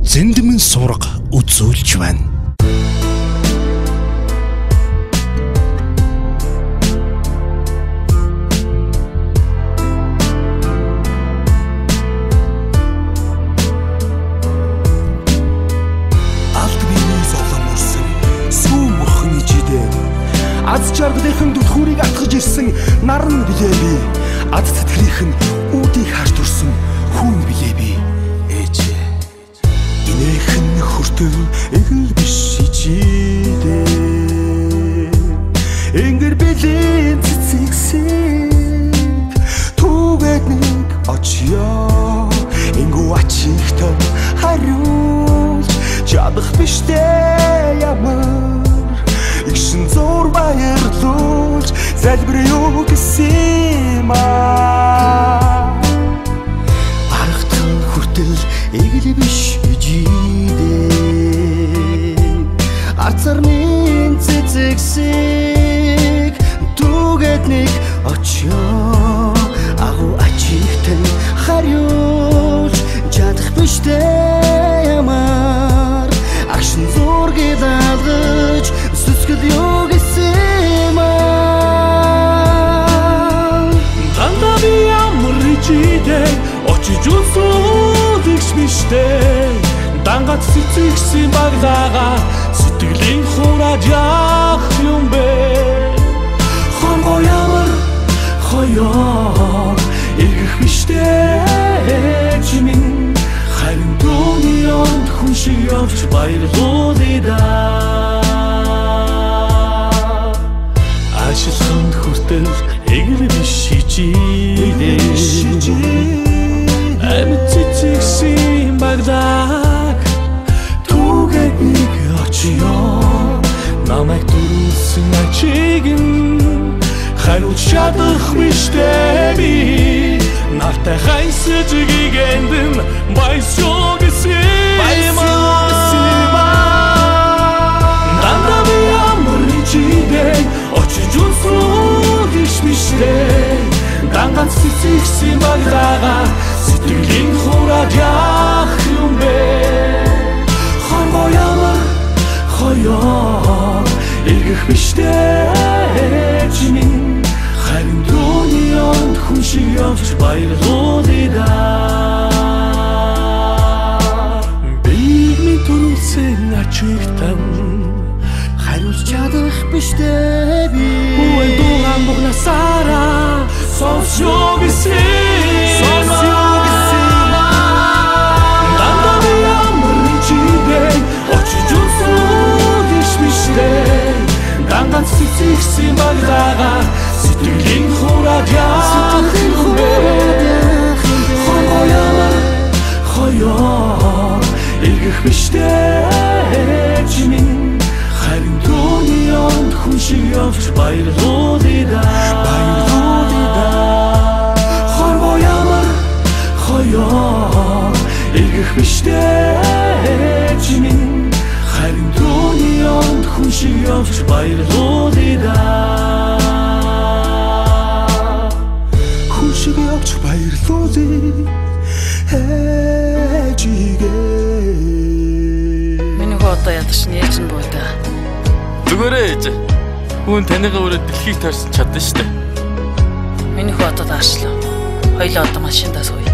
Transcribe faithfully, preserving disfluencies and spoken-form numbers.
Зэндмэн сурга үзүүлж байна. Аз чаргалынхан дүлхүүрийг атгаж ирсэн наран билээ би. Ад тэтгэрийнхэн үүдийг харж турсан хүн билээ би. Ээжээ. Инээхэн хүртэл эгэл биш ичидээ. Энгэр билийн цэцэгсийг түгээд нэг очё. Энгүү ачигтай хариулж чадах биштэй ямар. Игшин зур баярлуулж залбирё гэсэн аа. Аргатан хүртэл эгэл биш ижидээ. Арцарны цэцэгсийг түгээд нэг очё. Агуу ачигтай хариулж чадах биштэй ямар. Агшин зургийг алгаж Сүскэл юу гэсэн аа. Дандаа би ямар ичидээ очиж үзүүлж миштэй. Дангат цэцэгсэн баглага сэтгэлийн хурааж яах юм бэ? Хонго ямар хоёор иргэх миштэй чимэн. Харин дүүний онд хүн шиг явж баярлуулъя да. Ашилханд хүртэл эгэл биш ичидээ. Амьд цэцэгсэн баглаг түгээд нэг очё. Намайг дөрүүлсэн ачиг нь хариулж чадах биштэй би. Нартай хайсаж гигэндэн баясуу гэсэн Дандаа би ямар ичидээ очиж үзүүлж миштэй. Данган цэцэгсэн баглага сэтгэлийн хурааж яах юм бэ? Хонго ямар хоёор иргэх миштэй чимэн. Харин дүүний онд хүн шиг явж баярлуулъя да. Бийг минь төрүүлсэн ачигтан хариулж чадах биштэй би. Үэн дууган бугнасаараа сонсё гэсэн. Дандаа би ямар ичидээ очиж үзүүлж миштэй. Данган цэцэгсэн баглага сэтгэлийн хурааж яах юм бэ? Хонго ямар хоёор иргэх биштэй чимэн. Харин дүүний онд хүн шиг явж баярлуулъя да. Баярлуулъя да. Хонго ямар хоёор иргэх биштэй чимэн. Харин дүүний онд хүн шиг явж баярлуулъя да. Хүн шиг явж баярлуулъя ээжигээ. Миний хото ядаж нээж нь бууда. Зүгээрээ ээж. Хүн таныгаа өөрөө дэлхийг таарсан чадна штэ. Миний хотод аашлаа. Хоёлоо одоо машиндаа сууя.